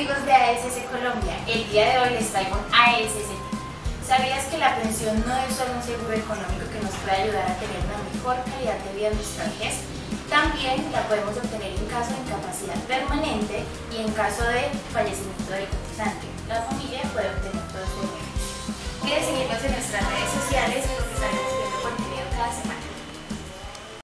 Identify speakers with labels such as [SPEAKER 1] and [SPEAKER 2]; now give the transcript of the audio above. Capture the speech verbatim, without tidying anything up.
[SPEAKER 1] amigos de A S S Colombia, el día de hoy les traigo un A S S Tip. ¿Sabías que la pensión no es solo un seguro económico que nos puede ayudar a tener una mejor calidad de vida en nuestra vejez? También la podemos obtener en caso de incapacidad permanente y en caso de fallecimiento del cotizante. La familia puede obtener todo este beneficio. Puedes seguirnos en nuestras redes sociales